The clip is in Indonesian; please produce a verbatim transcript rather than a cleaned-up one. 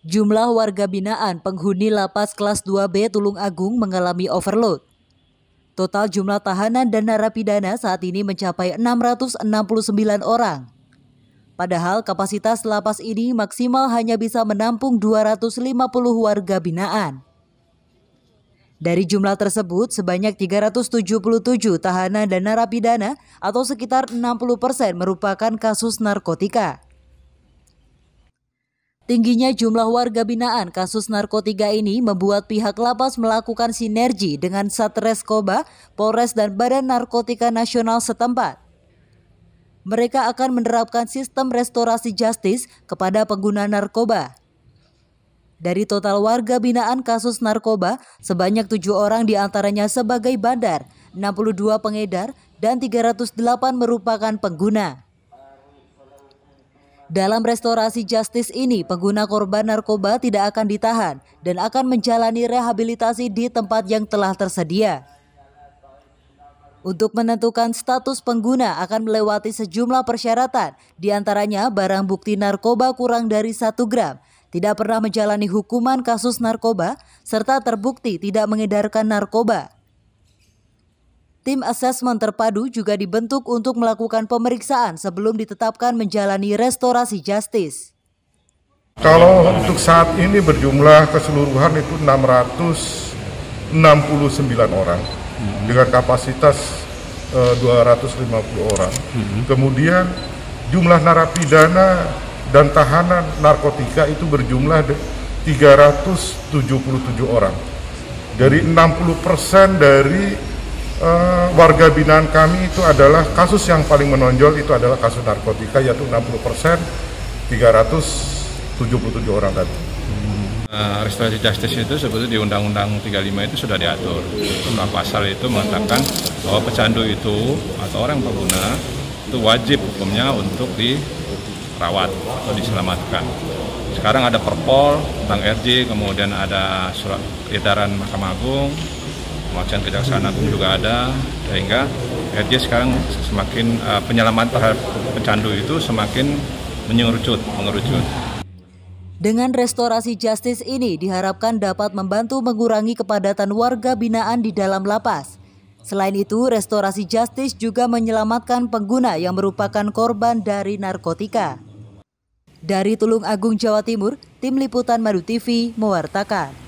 Jumlah warga binaan penghuni lapas kelas dua B Tulung Agung mengalami overload. Total jumlah tahanan dan narapidana saat ini mencapai enam ratus enam puluh sembilan orang. Padahal kapasitas lapas ini maksimal hanya bisa menampung dua ratus lima puluh warga binaan. Dari jumlah tersebut, sebanyak tiga ratus tujuh puluh tujuh tahanan dan narapidana atau sekitar enam puluh persen merupakan kasus narkotika. Tingginya jumlah warga binaan kasus narkotika ini membuat pihak lapas melakukan sinergi dengan Satreskoba, Polres dan Badan Narkotika Nasional setempat. Mereka akan menerapkan sistem restorasi justis kepada pengguna narkoba. Dari total warga binaan kasus narkoba, sebanyak tujuh orang diantaranya sebagai bandar, enam puluh dua pengedar, dan tiga ratus delapan merupakan pengguna. Dalam restorasi justis ini, pengguna korban narkoba tidak akan ditahan dan akan menjalani rehabilitasi di tempat yang telah tersedia. Untuk menentukan status pengguna akan melewati sejumlah persyaratan, diantaranya barang bukti narkoba kurang dari satu gram, tidak pernah menjalani hukuman kasus narkoba, serta terbukti tidak mengedarkan narkoba. Tim asesmen terpadu juga dibentuk untuk melakukan pemeriksaan sebelum ditetapkan menjalani restorasi justis. Kalau untuk saat ini berjumlah keseluruhan itu enam ratus enam puluh sembilan orang hmm. dengan kapasitas uh, dua ratus lima puluh orang. Hmm. Kemudian jumlah narapidana dan tahanan narkotika itu berjumlah tiga ratus tujuh puluh tujuh orang. Dari enam puluh persen dari Uh, warga binaan kami itu adalah kasus yang paling menonjol itu adalah kasus narkotika, yaitu enam puluh persen, tiga ratus tujuh puluh tujuh orang tadi. Uh, restorasi justice itu sebetulnya di Undang-Undang tiga puluh lima itu sudah diatur. Dalam pasal itu mengatakan bahwa pecandu itu atau orang pengguna itu wajib hukumnya untuk dirawat atau diselamatkan. Sekarang ada Perpol tentang R J, kemudian ada surat edaran Mahkamah Agung, Kejaksaan Kejaksaan Agung juga ada, sehingga R J sekarang semakin uh, penyelaman terhadap pecandu itu semakin mengerucut, mengerucut. Dengan restorasi justis ini diharapkan dapat membantu mengurangi kepadatan warga binaan di dalam lapas. Selain itu, restorasi justis juga menyelamatkan pengguna yang merupakan korban dari narkotika. Dari Tulung Agung, Jawa Timur, Tim Liputan Madu T V mewartakan.